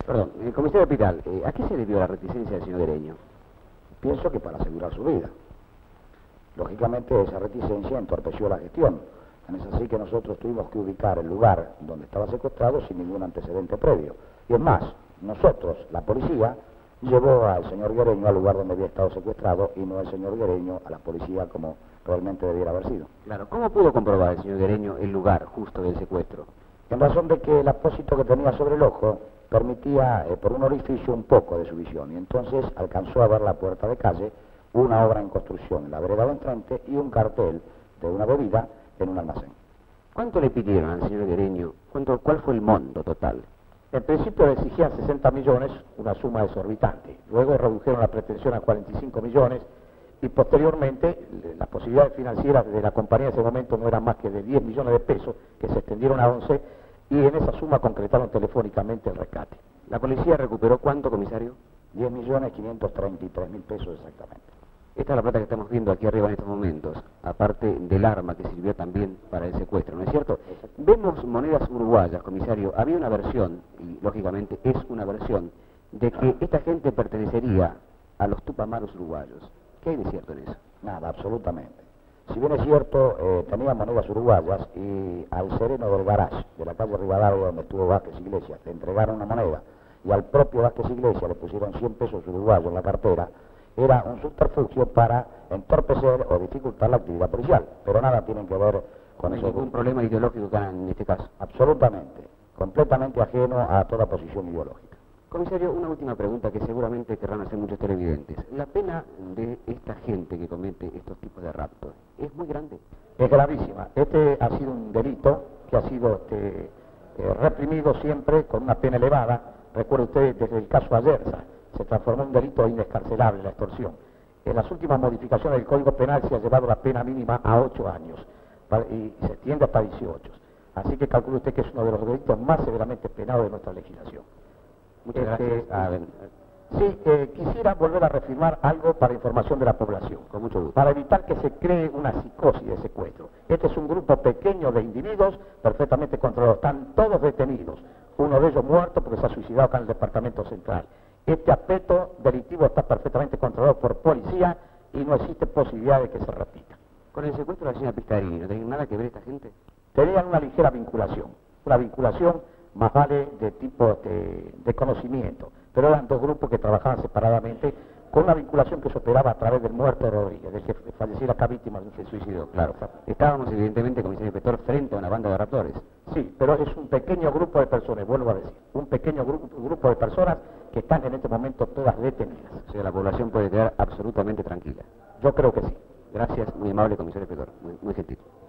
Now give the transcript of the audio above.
Perdón, comisario Pital, ¿a qué se debió la reticencia del señor Guereño? Pienso que para asegurar su vida. Lógicamente esa reticencia entorpeció la gestión. Es así que nosotros tuvimos que ubicar el lugar donde estaba secuestrado sin ningún antecedente previo. Y es más, nosotros, la policía, llevó al señor Guereño al lugar donde había estado secuestrado y no el señor Guereño a la policía como realmente debiera haber sido. Claro, ¿cómo pudo comprobar el señor Guereño el lugar justo del secuestro? En razón de que el apósito que tenía sobre el ojo permitía por un orificio un poco de su visión y entonces alcanzó a ver la puerta de calle, una obra en construcción en la vereda de enfrente y un cartel de una bebida en un almacén. ¿Cuánto le pidieron al señor Guereño? ¿Cuál fue el monto total? En principio le exigían 60 millones, una suma exorbitante. Luego redujeron la pretensión a 45 millones y posteriormente las posibilidades financieras de la compañía en ese momento no eran más que de 10 millones de pesos, que se extendieron a 11, y en esa suma concretaron telefónicamente el rescate. ¿La policía recuperó cuánto, comisario? 10.533.000 pesos exactamente. Esta es la plata que estamos viendo aquí arriba en estos momentos, aparte del arma que sirvió también para el secuestro, ¿no es cierto? Vemos monedas uruguayas, comisario. Había una versión, y lógicamente es una versión, de que esta gente pertenecería a los Tupamaros uruguayos. ¿Qué hay de cierto en eso? Nada, absolutamente. Si bien es cierto, tenía monedas uruguayas y al sereno del garage de la calle Rivadavia, donde estuvo Vázquez Iglesias, le entregaron una moneda y al propio Vázquez Iglesias le pusieron 100 pesos uruguayos en la cartera, era un subterfugio para entorpecer o dificultar la actividad policial, pero nada tienen que ver con ¿No hay eso. ningún problema ideológico que hagan en este caso? Absolutamente, completamente ajeno a toda posición ideológica. Comisario, una última pregunta que seguramente querrán hacer muchos televidentes. ¿La pena de esta gente que comete estos tipos de raptos es muy grande? Es gravísima. Este ha sido un delito que ha sido reprimido siempre con una pena elevada. Recuerde usted, desde el caso Ayerza, se transformó en un delito inescarcelable la extorsión. En las últimas modificaciones del Código Penal se ha llevado la pena mínima a 8 años y se extiende hasta 18. Así que calcule usted que es uno de los delitos más severamente penados de nuestra legislación. Muchas gracias. Sí, quisiera volver a reafirmar algo para información de la población, Con mucho gusto. para evitar que se cree una psicosis de secuestro. Este es un grupo pequeño de individuos perfectamente controlados, están todos detenidos, uno de ellos muerto porque se ha suicidado acá en el departamento central. Este aspecto delictivo está perfectamente controlado por policía y no existe posibilidad de que se repita. Con el secuestro de la señora Pistarini, ¿no tiene nada que ver esta gente? Tenían una ligera vinculación, más vale de tipo de conocimiento, pero eran dos grupos que trabajaban separadamente con una vinculación que se operaba a través del muerto Rodríguez, del que falleciera acá víctima de un suicidio, claro. Estábamos evidentemente, comisario inspector, frente a una banda de raptores. Sí, pero es un pequeño grupo de personas, vuelvo a decir, un pequeño grupo de personas que están en este momento todas detenidas. O sea, la población puede quedar absolutamente tranquila. Yo creo que sí. Gracias, muy amable comisario inspector, muy gentil.